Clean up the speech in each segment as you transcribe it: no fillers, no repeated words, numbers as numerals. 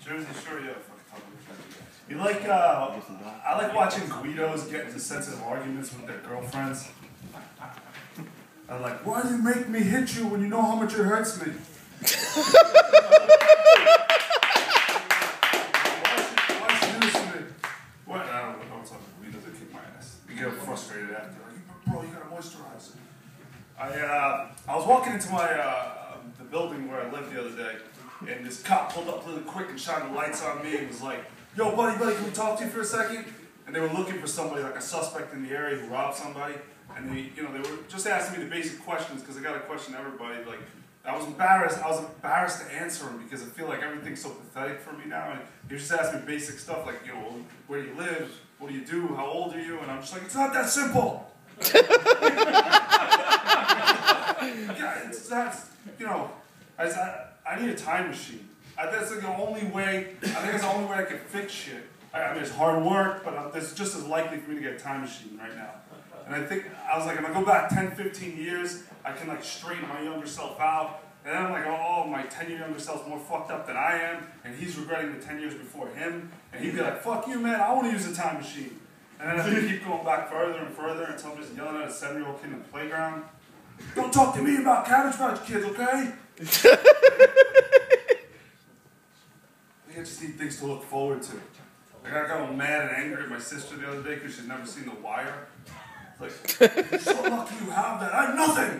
Jersey Shore, yeah. You like, I like watching Guidos get into sensitive arguments with their girlfriends. I'm like, why do you make me hit you when you know how much it hurts me? Why should you do this to me? What? I don't know what's up with Guidos, they kick my ass. You get frustrated after. Like, bro, you gotta moisturize. I was walking into my, the building where I lived the other day, and this cop pulled up really quick and shined the lights on me and was like, yo, buddy, can we talk to you for a second? And they were looking for somebody, like a suspect in the area who robbed somebody. And they, they were just asking me the basic questions because I got to question everybody. Like, I was embarrassed to answer them because I feel like everything's so pathetic for me now. And they just asked me basic stuff like, where do you live? What do you do? How old are you? And I'm just like, it's not that simple. Yeah, it's not, I need a time machine. That's like the only way, I think it's the only way I can fix shit. I mean, it's hard work, but it's just as likely for me to get a time machine right now. And I was like, if I go back 10, 15 years, I can like straighten my younger self out. And then I'm like, oh, my 10-year younger self's more fucked up than I am, and he's regretting the 10 years before him. And he'd be like, fuck you, man, I want to use a time machine. And then I keep going back further and further until I'm just yelling at a 7-year-old kid in the playground. Don't talk to me about Cabbage Patch Kids, okay? I just need things to look forward to. Like, I got mad and angry at my sister the other day because she's never seen The Wire. Like, you're so lucky you have that. I have nothing!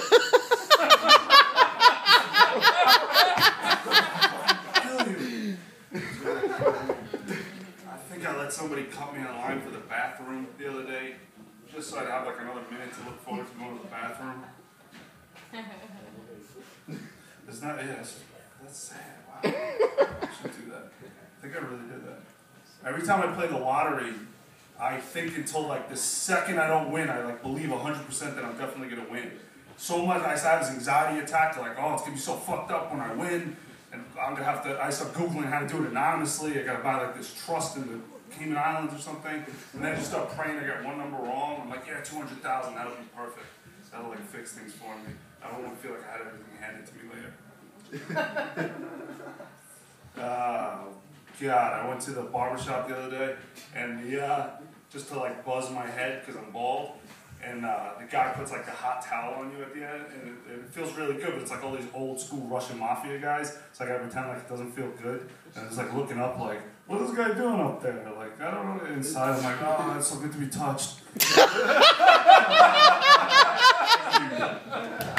I'll kill you. I think I let somebody cut me in line for the bathroom the other day, just so I'd have like another minute to look forward to going to the bathroom. It's not, that's sad. Wow. I should do that. I think I really did that. Every time I play the lottery, I think until like the second I don't win, I like believe 100% that I'm definitely gonna win. So much, I have this anxiety attack, like, oh, it's gonna be so fucked up when I win, and I'm gonna have to, I start Googling how to do it anonymously. I gotta buy like this trust in the Cayman Islands or something, and then I just start praying I get one number wrong. I'm like, yeah, 200,000, that'll be perfect. That'll like fix things for me. I don't want to feel like I had everything handed to me later. God, I went to the barbershop the other day, and just to like buzz my head because I'm bald, and the guy puts like a hot towel on you at the end, and it feels really good, but it's like all these old school Russian mafia guys, so I gotta pretend like it doesn't feel good, and I'm just like looking up like, what is this guy doing up there? Like, I don't know, inside I'm like, oh, it's so good to be touched.